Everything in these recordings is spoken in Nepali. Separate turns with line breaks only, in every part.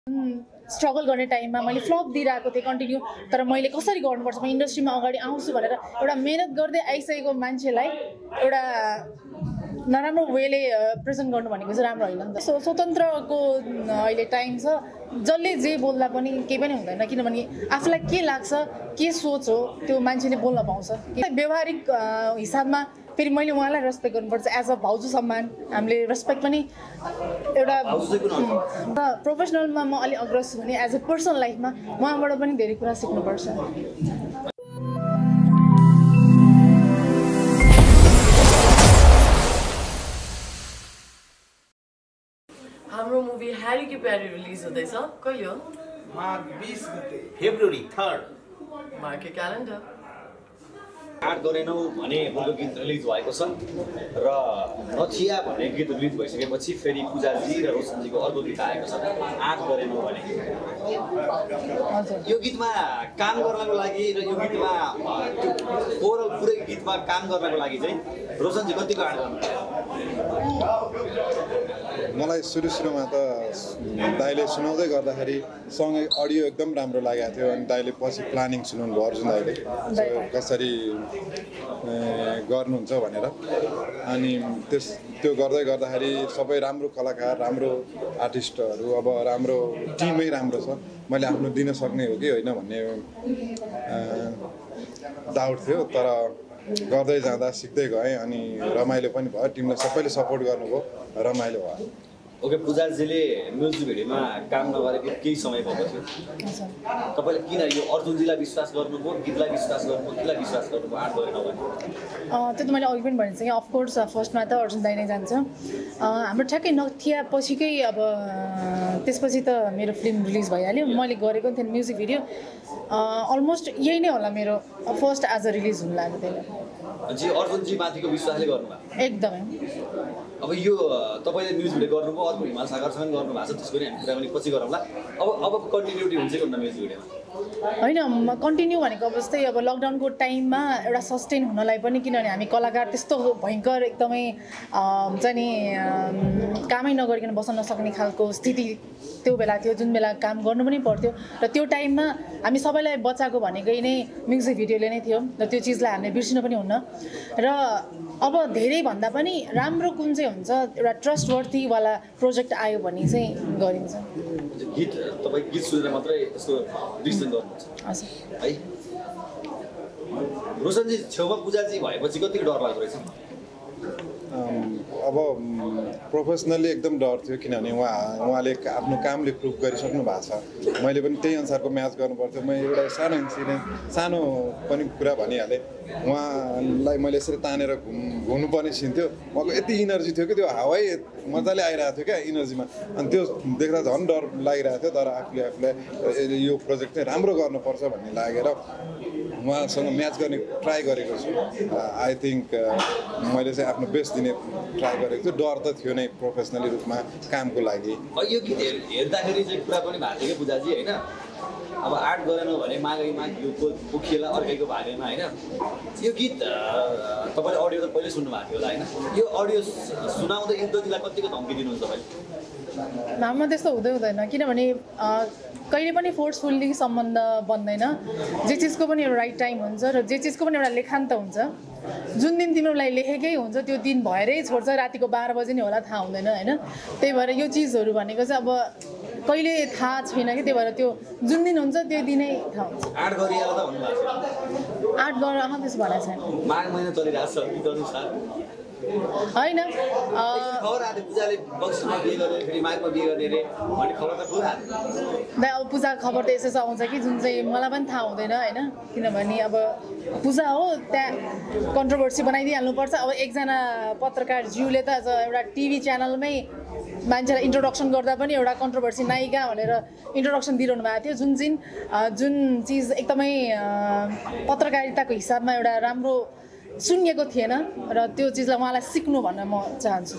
स्ट्रगल गर्ने टाइममा मैले फ्लप दिइरहेको थिएँ कन्टिन्यू, तर मैले कसरी गर्नुपर्छ, म इन्डस्ट्रीमा अगाडि आउँछु भनेर एउटा मेहनत गर्दै आइसकेको मान्छेलाई एउटा नराम्रो वेले प्रेजेन्ट गर्नु भनेको चाहिँ राम्रो होइन नि त। स्वतन्त्रको अहिले टाइम छ, जसले जे बोल्दा पनि केही पनि हुँदैन, किनभने आफूलाई के लाग्छ, के सोच हो त्यो मान्छेले बोल्न पाउँछ। व्यवहारिक हिसाबमा फेरि मैले उहाँलाई रेस्पेक्ट गर्नुपर्छ एज अ भाउजू सम्मान, हामीले रेस्पेक्ट पनि एउटा प्रोफेसनलमा म अलिक अग्रसर हुने, एज अ पर्सनल लाइफमा उहाँबाट पनि धेरै कुरा सिक्नुपर्छ।
हाम्रो मुभी ह्यारी की प्यारी रिलिज हुँदैछ, कहिले हो?
मार्च 20 गते,
फेब्रुअरी 3
मार्क क्यालेन्डर।
आठ गरेनौ भने उनको गीत रिलिज भएको छ र नथिया भन्ने गीत रिलिज भइसकेपछि फेरि पूजाजी र रोशनजीको अर्को गीत आएको छ आठ गरेनौ भने। यो गीतमा काम गर्नको लागि र यो गीतमा ओभरअल पुरै गीतमा काम गर्नको लागि चाहिँ रोशनजी कतिको आठ गर्नु?
मलाई सुरुमा त दाइले सुनाउँदै गर्दाखेरि सँगै अडियो एकदम राम्रो लागेको थियो, अनि दाइले पछि प्लानिङ सुनाउनु भयो अर्जुन दाइले कसरी गर्नुहुन्छ भनेर। अनि त्यो गर्दै गर्दाखेरि सबै राम्रो कलाकार, राम्रो आर्टिस्टहरू, अब राम्रो टिमै राम्रो छ, मैले आफ्नो दिन सक्ने हो कि होइन भन्ने डाउट थियो, तर गर्दै जाँदा सिक्दै गएँ अनि रमाइलो पनि भयो, टिमलाई सबैले सपोर्ट गर्नुभयो, रमाइलो भयो।
ओके, पूजाजीले म्युजिक भिडियोमा काम नगरेको केही समय भएको थियो, तपाईँले किन यो अर्जुनजीलाई विश्वास गर्नुभयो, गीतलाई विश्वास गर्नुभयो, किलाई विश्वास गर्नुभयो आठ गरेन भने?
त्यो त मैले अघि पनि भनिसकेँ, अफकोर्स फर्स्टमा त अर्जुन दाइ नै जान्छ। हाम्रो ठ्याक्कै नथिया पछिकै अब त्यसपछि त मेरो फिल्म रिलिज भइहाल्यो, मैले गरेको थिएँ म्युजिक भिडियो, अलमोस्ट यही नै होला मेरो फर्स्ट आज रिलिज हुन लाग्यो त्यसले।
जी, अर्जुनजी माथिको विश्वासले गर्नुभयो
एकदमै।
अब यो तपाईँले म्युजिक भिडियो गर्नुभयो, अर्को हिमाल सागरसँग गर्नुभएको छ, त्यसको पनि हामी कुरा पनि पछि गरौँला। अब कन्टिन्युटी हुन्छ कि हुन्न म्युजिक भिडियोमा?
होइन, कन्टिन्यू भनेको अब जस्तै अब लकडाउनको टाइममा एउटा सस्टेन हुनलाई पनि, किनभने हामी कलाकार त्यस्तो भयङ्कर एकदमै हुन्छ नि कामै नगरिकन बस्न नसक्ने खालको स्थिति त्यो बेला थियो, जुन बेला काम गर्नु पनि पर्थ्यो, र त्यो टाइममा हामी सबैलाई बचाएको भनेकै नै म्युजिक भिडियोले नै थियो, र त्यो चिजलाई हामीले बिर्सिनु पनि हुन्न। र अब धेरैभन्दा पनि राम्रो कुन चाहिँ हुन्छ, एउटा ट्रस्टवर्थीवाला प्रोजेक्ट आयो भने चाहिँ गरिन्छ।
गीत तपाईँ गीत सुनेर मात्रै यसको डिसिजन गर्नुहुन्छ है? रोशनजी छेउमा पूजाजी भएपछि कतिको डर लाग्दो रहेछ?
अब प्रोफेसनल्ली एकदम डर थियो, किनभने उहाँले आफ्नो कामले प्रुभ गरिसक्नु भएको छ, मैले पनि त्यही अनुसारको म्याच गर्नुपर्थ्यो। म एउटा सानो इन्सिडेन्ट, सानो पनि कुरा भनिहालेँ, उहाँलाई मैले यसरी तानेर घुम्नुपर्ने सिन थियो, उहाँको यति इनर्जी थियो कि त्यो हावै मजाले आइरहेको थियो क्या इनर्जीमा, अनि त्यो देख्दा झन् डर लागिरहेको थियो, तर आफूले यो प्रोजेक्ट चाहिँ राम्रो गर्नुपर्छ भन्ने लागेर उहाँसँग म्याच गर्ने ट्राई गरेको छु। आई थिङ्क मैले चाहिँ आफ्नो बेस्ट दिने ट्राई गरेको छु, डर त थियो नै प्रोफेसनली रूपमा कामको लागि।
यो गीत हेर्दाखेरि चाहिँ कुरा पनि भएको थियो कि पूजाजी होइन, अब आर्ट गरेनौ भने मागै माग यो पोखिएला अर्कैको भागेमा होइन। यो गीत तपाईँले अडियो त पहिल्यै सुन्नुभएको थियो होला होइन, यो अडियो सुनाउँदै इन्द्रजीलाई कतिको धम्की दिनुहुन्छ तपाईँले?
हाम्रोमा त्यस्तो हुँदैन, किनभने कहिले पनि फोर्सफुल्ली सम्बन्ध बन्दैन, जे चिजको पनि एउटा राइट टाइम हुन्छ र जे चिजको पनि एउटा लेखान्त हुन्छ। जुन दिन तिमीलाई लेखेकै हुन्छ त्यो दिन भएरै छोड्छ, रातिको 12 बजे नै होला थाहा हुँदैन होइन। त्यही भएर यो चिजहरू भनेको चाहिँ अब कहिले थाहा छैन कि, त्यही भएर त्यो जुन दिन हुन्छ त्यो दिनै थाहा हुन्छ।
आर्ट गरिएला त भन्नुभएको छ?
आर्ट गरेर त्यसो भनेको छैन,
माघ महिना चलिरहेको छ गीत अनुसार
होइन।
खबर आएको पूजाले बक्सीमा बिहे गर्ने, फेरि माघमा बिहे गर्ने रे भन्ने खबर त पुरा
दाइ। अब पूजाको खबर त यसो आउँछ कि जुन चाहिँ मलाई पनि थाहा हुँदैन होइन, किनभने अब पूजा हो, त्यहाँ कन्ट्रोभर्सी बनाइदिइहाल्नुपर्छ। अब एकजना पत्रकार ज्यूले त आज एउटा टिभी च्यानलमै मान्छेलाई इन्ट्रोडक्सन गर्दा पनि एउटा कन्ट्रोभर्सी नायिका भनेर इन्ट्रोडक्सन दिइरहनु भएको थियो, जुन चिज एकदमै पत्रकारिताको हिसाबमा एउटा राम्रो सुनिएको थिएन, र त्यो चिजलाई उहाँलाई सिक्नु भन्न म चाहन्छु।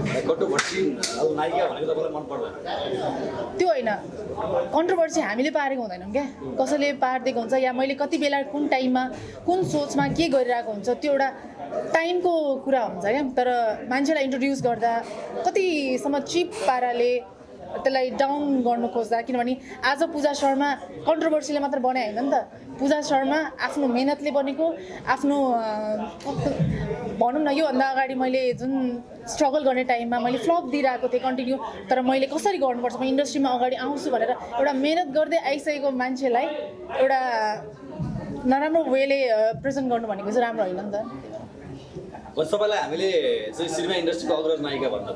त्यो होइन, कन्ट्रोभर्सी हामीले पारेको हुँदैनौँ क्या, कसैले पारिदिएको हुन्छ, या मैले कति बेला कुन टाइममा कुन सोचमा के गरिरहेको हुन्छ त्यो एउटा टाइमको कुरा हुन्छ क्या। तर मान्छेलाई इन्ट्रोड्युस गर्दा कतिसम्म चिप पाराले त्यसलाई डाउन गर्नु खोज्दा किनभने आज पूजा शर्मा कन्ट्रोभर्सीले मात्र बने होइन नि त पूजा शर्मा आफ्नो मेहनतले बनेको आफ्नो भनौँ न योभन्दा अगाडि मैले जुन स्ट्रगल गर्ने टाइममा मैले फ्लप दिइरहेको थिएँ कन्टिन्यू तर मैले कसरी गर्नुपर्छ म इन्डस्ट्रीमा अगाडि आउँछु भनेर एउटा मेहनत गर्दै आइसकेको मान्छेलाई एउटा नराम्रो वेले प्रेजेन्ट गर्नु भनेको चाहिँ राम्रो होइन नि त
तपाईँलाई हामीले चाहिँ सिनेमा इन्डस्ट्रीको अग्रज नायिका भन्दा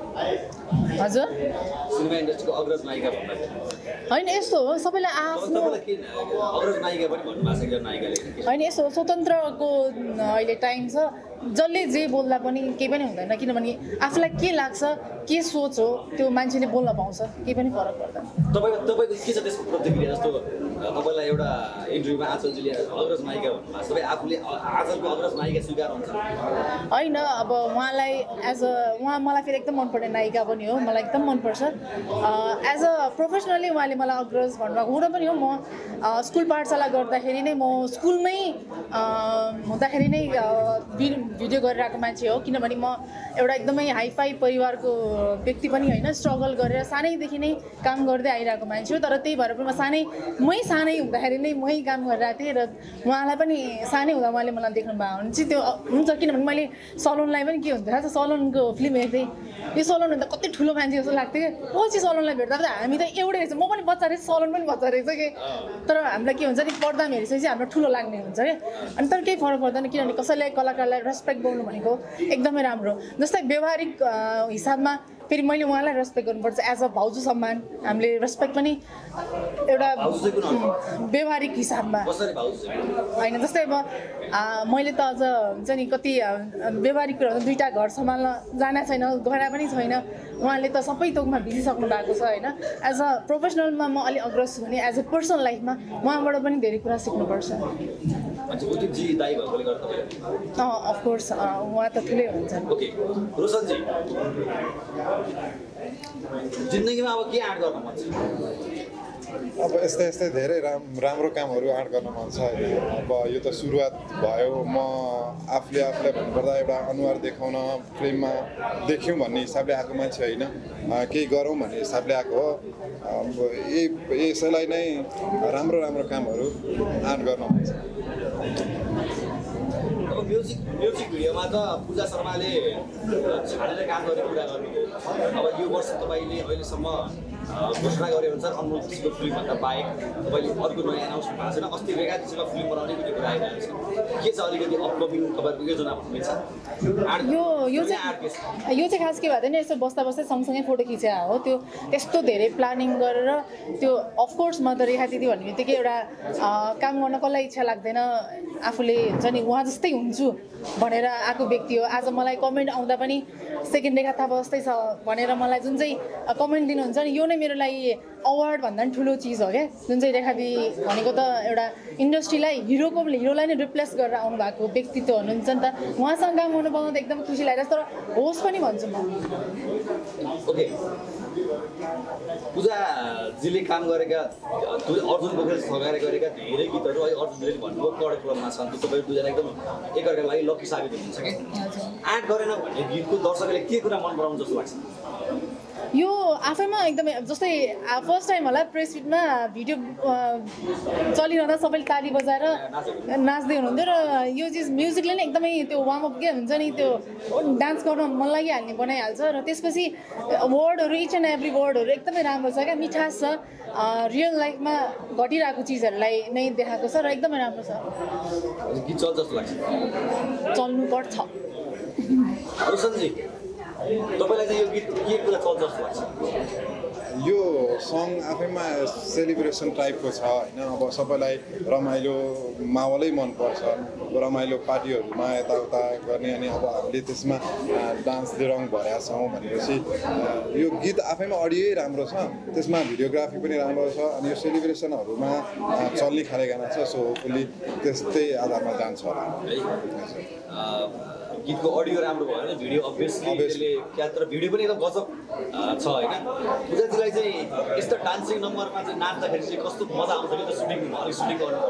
हजुर
सिनेमा इन्डस्ट्रीको अग्रज नायिका भन्दा
होइन यस्तो हो सबैलाई आफ्नो
अग्रज नायिका पनि भन्नुभएको छ एकजना नायिकाले
होइन यस्तो स्वतन्त्रको अहिले टाइम छ जसले जे बोल्दा पनि केही पनि हुँदैन किनभने आफूलाई के लाग्छ के सोच हो त्यो मान्छेले बोल्न पाउँछ केही पनि फरक पर्दैन
तपाईँको के छ त्यसको प्रतिक्रिया जस्तो तपाईँलाई एउटा इन्टरभ्यूमा आँचलजीले अग्रज नायिका भन्नुभएको छ तपाईँ आफूले आँचलको अग्रज नायिका स्वीकार हुन्छ
होइन अब उहाँलाई उहाँ मलाई फेरि एकदम मनपर्ने नायिका पनि हो मलाई एकदम मनपर्छ एज अ प्रोफेसनली उहाँले मलाई अग्रज भन्नुभएको हुँदा पनि हो म स्कुल पाठशाला गर्दाखेरि नै म स्कुलमै हुँदाखेरि नै भिडियो गरिरहेको मान्छे हो किनभने म एउटा एकदमै हाइफाई परिवारको व्यक्ति पनि होइन स्ट्रगल गरेर सानैदेखि नै काम गर्दै आइरहेको मान्छे हो तर त्यही भएर पनि मै सानै हुँदाखेरि नै मै काम गरिरहेको थिएँ र उहाँलाई पनि सानै हुँदा उहाँले मलाई देख्नुभयो भने चाहिँ त्यो हुन्छ किनभने मैले सलोनलाई पनि के हुन्थ्यो थाहा छ सलोनको फिल्म हेर्थेँ यो सलोन भन्दा कति ठुलो मान्छे जस्तो लाग्थ्यो कि पछि सलोनलाई भेट्दा त हामी त एउटै रहेछ म पनि बच्चा रहेछ सलोन पनि बच्चा रहेछ कि तर हामीलाई के हुन्छ नि पर्दामा हेरेपछि हाम्रो ठुलो लाग्ने हुन्छ क्या अनि तर केही फरक पर्दैन किनभने कसैलाई कलाकारलाई रेस्पेक्ट गर्नु भनेको एकदमै राम्रो जस्तै व्यवहारिक हिसाबमा फेरि मैले उहाँलाई रेस्पेक्ट गर्नुपर्छ एज अ भाउजू सम्मान हामीले रेस्पेक्ट पनि एउटा व्यवहारिक हिसाबमा होइन जस्तै अब मैले त अझ हुन्छ नि कति व्यवहारिक कुराहरू दुईवटा घर सम्हाल्न जाना छैन गरा पनि छैन उहाँले त सबै थोकमा भिजिसक्नु भएको छ होइन एज अ प्रोफेसनलमा म अलिक अग्रज छु भने एज अ पर्सनल लाइफमा उहाँबाट पनि धेरै कुरा सिक्नुपर्छ अफकोर्स उहाँ त ठुलै हुनुहुन्छ
जिन्दगीमा अब के आँट गर्न मन छ
अब यस्तै धेरै राम्रो कामहरू आँट गर्न मन छ होइन अब यो त सुरुवात भयो म आफूलाई भन्नुपर्दा एउटा अनुहार देखाउन फिल्ममा देख्यौँ भन्ने हिसाबले आएको मान्छे होइन केही गरौँ भन्ने हिसाबले आएको हो यसैलाई नै राम्रो कामहरू आँट गर्न मन छ
म्युजिक भिडियोमा त पूजा शर्माले छाडेर काम गर्ने कुरा गर्नुभयो अब यो वर्ष तपाईँले अहिलेसम्म घोषणा गरे अनुसार अनमोल कृषिको फिल्मभन्दा बाहेक तपाईँले अर्को नयाँ एनाउन्समेन्ट भएको छैन अस्ति रेगाजीसँग फिल्म बनाउने कुनै कुरा आइरहेको छ के छ अलिकति अपकमिङ तपाईँहरूको योजना भन्नुहुन्छ
यो चाहिँ खास के भन्दैन यसो बस्दा सँगसँगै फोटो खिचा हो त्यो त्यस्तो धेरै प्लानिङ गरेर त्यो अफकोर्स म त रेखा दिदी भन्ने बित्तिकै एउटा काम गर्न कसलाई इच्छा लाग्दैन आफूले हुन्छ नि उहाँ जस्तै हुन्छु भनेर आएको व्यक्ति हो आज मलाई कमेन्ट आउँदा पनि सेकेन्ड रेखा थापा जस्तै छ भनेर मलाई जुन चाहिँ कमेन्ट दिनुहुन्छ नि यो नै मेरो लागि अवार्ड भन्दा पनि ठुलो चिज हो क्या जुन चाहिँ रेखा दिदी भनेको त एउटा इन्डस्ट्रीलाई हिरोलाई नै रिप्लेस गरेर आउनु भएको व्यक्तित्व हुनुहुन्छ नि त उहाँसँग काम गर्नु पाउँदा त एकदम खुसी लागिरहेको तर होस् पनि भन्छु म
ओके पूजाजीले काम गरेका अर्जुन पोखरेल सघाएर गरेका धेरै गीतहरू अहिले अर्जुनले भन्नुभयो कडे क्रममा छन् तपाईँ दुईजना एकदम एकअर्काको लागि लकी साबित हुनुहुन्छ कि आँट गरेन भन्ने गीतको दर्शकले के कुरा मन पराउँछ जस्तो लाग्छ
यो आफैमा एकदमै जस्तै फर्स्ट टाइम होला प्रेस मिटमा भिडियो चलिरहँदा सबैले ताली बजाएर नाच्दै हुनुहुन्थ्यो र यो चिज म्युजिकले नै एकदमै त्यो वार्मअप के हुन्छ नि त्यो डान्स गर्न मन लागिहाल्ने बनाइहाल्छ र त्यसपछि वर्डहरू इच एन्ड एभ्री वर्डहरू एकदमै राम्रो छ क्या मिठास छ रियल लाइफमा घटिरहेको चिजहरूलाई नै देखाएको छ र एकदमै राम्रो छ चल्नुपर्छ
तपाईँलाई चाहिँ यो गीत के कुरा चल्छ जस्तो लाग्छ
यो सङ आफैमा सेलिब्रेसन टाइपको छ होइन अब सबैलाई रमाइलो माहौलै मनपर्छ रमाइलो पार्टीहरूमा यताउता गर्ने अनि अब हामीले त्यसमा डान्स रङ भरेका छौँ भनेपछि यो गीत आफैमा अडियै राम्रो छ त्यसमा भिडियोग्राफी पनि राम्रो छ अनि यो सेलिब्रेसनहरूमा चल्ने खाले गाना छ सो होपफुल्ली त्यस्तै आधारमा जान्छ होला
गीतको अडियो राम्रो भयो भने भिडियो अभियसली त्यसले क्या तर भिडियो पनि एकदम गजब छ होइन पूजाजीलाई चाहिँ यस्तो डान्सिङ नम्बरमा चाहिँ नाच्दाखेरि चाहिँ कस्तो मजा आउँछ कि त सुटिङ गर्नु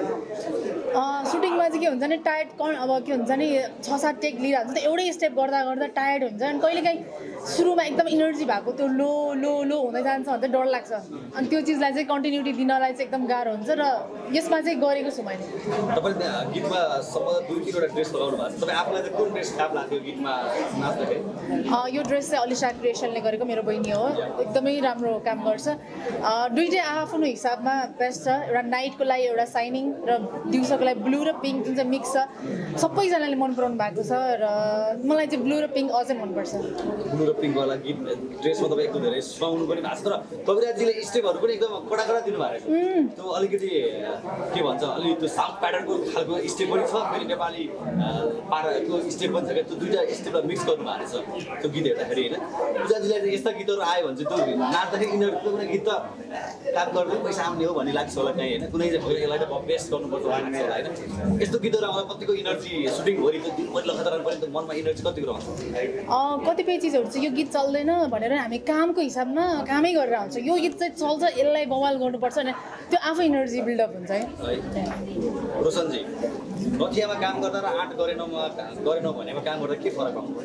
सुटिङमा चाहिँ के हुन्छ नि टायर्ड अब के हुन्छ नि 6-7 टेक लिइरहेको हुन्छ त एउटै स्टेप गर्दा गर्दा टायर्ड हुन्छ अनि कहिलेकाहीँ सुरुमा एकदम इनर्जी भएको त्यो लो लो लो हुँदै जान्छ भने चाहिँ डर लाग्छ अनि त्यो चिजलाई चाहिँ कन्टिन्युटी दिनलाई चाहिँ एकदम गाह्रो हुन्छ र यसमा चाहिँ गरेको छु मैले
तपाईँले गीतमा सम्बन्ध 2-3 वटा ड्रेस लगाउनु भएको छ तपाईँ आफूलाई चाहिँ कुन ड्रेस खाप लाग्थ्यो गीतमा नाच्दाखेरि
यो ड्रेस चाहिँ अलिसा क्रिएसनले गरेको मेरो बहिनी हो एकदमै राम्रो काम गर्छ दुइटै आफ्नो हिसाबमा बेस्ट छ एउटा नाइटको लागि एउटा साइनिङ र दिउँसोको लागि ब्लू र पिङ्क जुन चाहिँ मिक्स छ सबैजनाले मन पराउनु भएको छ र मलाई चाहिँ ब्लू र पिङ्क अझै मनपर्छ
ब्लू र पिङ्कवाला गीत ड्रेसमा तपाईँ एकदम धेरै सुहाउनु पनि भएको छ तर कविराजीले स्टेपहरू पनि एकदम कडा कडा दिनुभएको छ त्यो अलिकति के भन्छ अलिक त्यो साउथ प्याटर्नको खालको स्टेप पनि छ फेरि नेपाली पाराको स्टेप पनि छ क्या त्यो दुईवटा स्टेपलाई मिक्स गर्नुभएको छ त्यो गीत हेर्दाखेरि होइन पूजाजीलाई चाहिँ यस्ता गीतहरू आयो भने चाहिँ त्यो नाच्दाखेरि यिनीहरूको कुनै गीत त काम गर्नु पैसा आउने हो भन्ने लाग्छ होला कहीँ होइन कुनै चाहिँ यसलाई त बेस्ट गर्नुपर्छ लाग्ने होला होइन यस्तो गीतहरू आउँदा कतिको इनर्जी सुटिङभरि त्यो दिनभरि लगातार पनि त्यो मनमा इनर्जी कतिको रहन्छ
कतिपय चिजहरू चाहिँ यो गीत चल्दैन भनेर हामी कामको हिसाबमा कामै गरेर हुन्छ यो गीत चाहिँ चल्छ यसलाई बवाल गर्नुपर्छ भने त्यो आफै इनर्जी बिल्डअप हुन्छ है
रोशनजी नथियामा काम गर्दा र आर्ट गरेनौँ भनेमा काम गर्दा के फरक आउँछ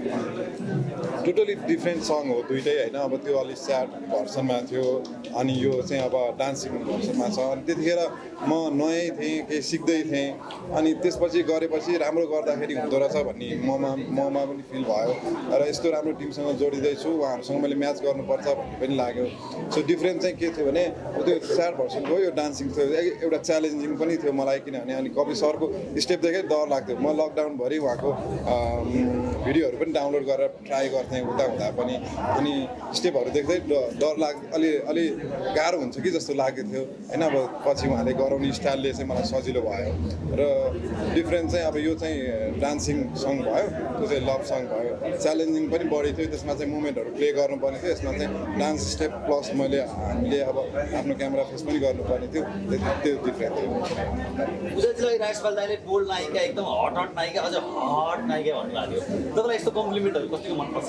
टोटली डिफ्रेन्ट सङ हो दुइटै होइन अब त्यो अलिक स्याड भर्सनमा थियो अनि यो चाहिँ अब डान्सिङ भर्सनमा छ अनि त्यतिखेर म नयाँ थिएँ केही सिक्दै थिएँ अनि त्यसपछि गरेपछि राम्रो गर्दाखेरि हुँदो रहेछ भन्ने ममा पनि फिल भयो र यस्तो राम्रो टिमसँग जोडिँदैछु उहाँहरूसँग मैले म्याच गर्नुपर्छ भन्ने पनि लाग्यो सो डिफ्रेन्स चाहिँ के थियो भने त्यो स्याड भर्सनको यो डान्सिङ थियो एउटा च्यालेन्जिङ पनि थियो मलाई किनभने अनि कवि सरको स्टेप देखेँ डर लाग्थ्यो म लकडाउनभरि उहाँको भिडियोहरू पनि डाउनलोड गरेर ट्राई गर्थेँ उता हुँदा पनि अनि स्टेपहरू देख्दै डर अलि गाह्रो हुन्छ कि जस्तो लागेको थियो होइन अब पछि उहाँले गराउने स्टाइलले चाहिँ मलाई सजिलो भयो र डिफ्रेन्स चाहिँ अब यो चाहिँ डान्सिङ सङ भयो त्यो चाहिँ लभ सङ भयो च्यालेन्जिङ पनि बढी थियो त्यसमा चाहिँ मुभमेन्टहरू प्ले गर्नुपर्ने थियो यसमा चाहिँ डान्स स्टेप प्लस हामीले अब आफ्नो क्यामेरा फेस पनि गर्नुपर्ने थियो त्यो डिफ्रेन्स थियो
पूजाजीलाई राजपाल दाइले बोल्ड नायिका एकदम हट नायिका अझ हट नायिका भन्नुभएको थियो तपाईँलाई यस्तो कम्प्लिमेन्टहरू कतिको मनपर्छ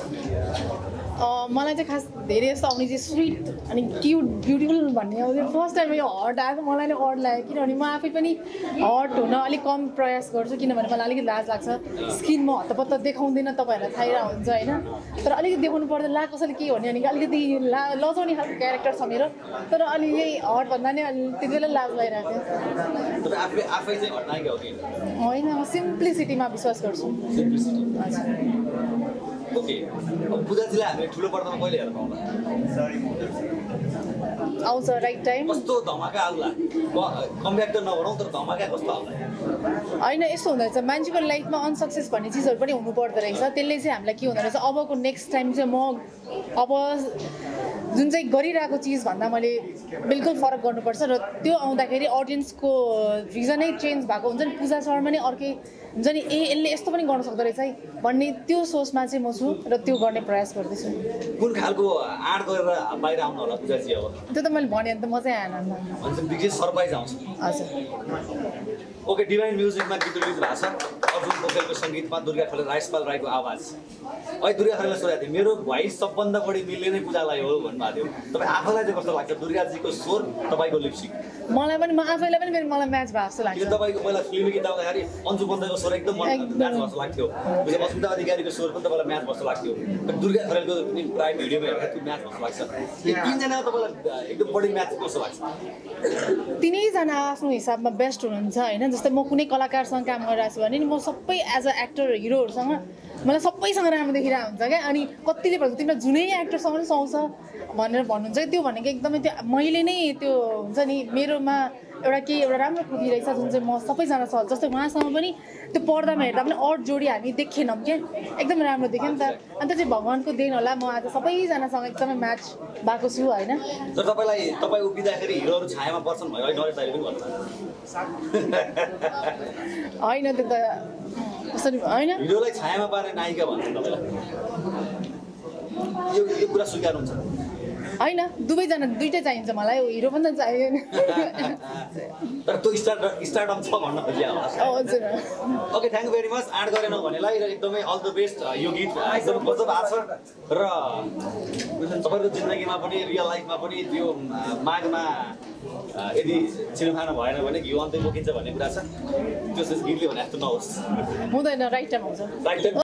मलाई चाहिँ खास धेरै जस्तो आउने चाहिँ स्विट अनि क्युट ब्युटिफुल भन्ने अब फर्स्ट टाइम यो हट आएको मलाई नै अड लाग्यो किनभने म आफै पनि हट हुन अलिक कम प्रयास गर्छु किनभने मलाई अलिकति लाज लाग्छ स्किन म हतपत्त देखाउँदैन तपाईँहरूलाई थाहा हुन्छ होइन तर अलिकति देखाउनु पर्दा ला कसैले के भन्यो भने अलिकति लजाउने खालको क्यारेक्टर छ मेरो तर अलि यही हट भन्दा नि अलि त्यति बेला लाज लागिरहेको थियो होइन म सिम्प्लिसिटीमा विश्वास गर्छु
ओके पूजाजीलाई हामीले ठुलो पर्दामा कहिले हेर्न पाउँला
आउँछ राइट टाइम
कस्तो धमाका आउला कमब्याक त नगरौँ तर धमाका कस्तो आउला
होइन यस्तो हुँदो रहेछ मान्छेको लाइफमा अनसक्सेस भन्ने चिजहरू पनि हुनु पर्दो रहेछ त्यसले चाहिँ हामीलाई के हुँदो रहेछ अबको नेक्स्ट टाइम चाहिँ म अब जुन चाहिँ गरिरहेको चिजभन्दा मैले बिल्कुल फरक गर्नुपर्छ र त्यो आउँदाखेरि अडियन्सको भिजनै चेन्ज भएको हुन्छ नि पूजा शर्मा नै अर्कै हुन्छ नि यसले यस्तो पनि गर्न सक्दो रहेछ है भन्ने त्यो सोचमा चाहिँ म छु र त्यो गर्ने प्रयास गर्दैछु
कुन खालको आर्ट गरेर बाहिर आउनु होला पूजाजी अब
त्यो त मैले भने त मजै आएन
अनि विशेष सरप्राइज आउँछ
हजुर
ओके डिभाइन म्युजिकमा गीत रिलिज भएको छ अर्जुन पोखरेलको सङ्गीतमा दुर्गा खरेल राजपाल राईको आवाज अहिले दुर्गा खरेललाई सोधेको थिएँ मेरो भोइस सबभन्दा बढी मिल्ने नै पूजालाई हो भन्नुभएको थियो तपाईँ आफैलाई चाहिँ कस्तो लाग्छ दुर्गाजीको स्वर तपाईँको लिप्सिङ
मलाई पनि म आफैलाई पनि मलाई म्याच भएको जस्तो लाग्छ
तपाईँको पहिला फिल्मी गीत आउँदाखेरि अन्जु बन्दाको स्वर एकदम म्याच भएको जस्तो लाग्थ्यो अस्मिता अधिकारीको स्वर पनि तपाईँलाई म्याच जस्तो लाग्थ्यो दुर्गा खरेलको पनि प्रायः भिडियोमा हेर्दा त्यो म्याच जस्तो लाग्छ यो तिनजना तपाईँलाई एकदम बढी म्याच कस्तो लाग्छ
तिनैजना आफ्नो हिसाबमा बेस्ट हुनुहुन्छ होइन जस्तै म कुनै कलाकारसँग काम गरिरहेको छु भने नि म सबै एज अ एक्टर हिरोहरूसँग मलाई सबैसँग राम्रो देखिरहेको हुन्छ क्या अनि कतिले भन्छ तिमीलाई जुनै एक्टरसँग पनि सुहाउँछ भनेर भन्नुहुन्छ त्यो भनेको एकदमै त्यो मैले नै त्यो हुन्छ नि मेरोमा एउटा राम्रो खुबी रहेछ जुन चाहिँ म सबैजना छ जस्तै उहाँसँग पनि त्यो पर्दामा हेर्दा पनि अड जोडी हामी देखेनौँ क्या एकदम राम्रो देख्यो नि त अन्त चाहिँ भगवान्को देन होला म आज सबैजनासँग एकदमै म्याच भएको छु होइन
तर तपाईँ उभिँदाखेरि हिरोहरू छायामा पर्छन् भयो अहिले नरेश दाइले पनि भन्नु
होइन त्यो त कसरी होइन
हिरोलाई छायामा पार्ने नायिका भन्छ तपाईँलाई यो कुरा स्वीकार हुन्छ
होइन दुवैजना दुइटै चाहिन्छ मलाई हिरो पनि त चाहिएन
तर त्यो स्टार्टअप छ भन्न खोजिया होला
हजुर
okay thank you very much आँट गरेनौ भनेलाई र एकदमै अल द बेस्ट यो गीत एकदमै गजब आछ र तपाईँको जिन्दगीमा पनि रियल लाइफमा पनि त्यो माघमा यदि छिनोफानो भएन भने घिउ अन्तै बोकिन्छ भन्ने कुरा छ त्यो गीतले भने जस्तो नहोस्
हुँदैन राइट टाइम आउँछ
राइट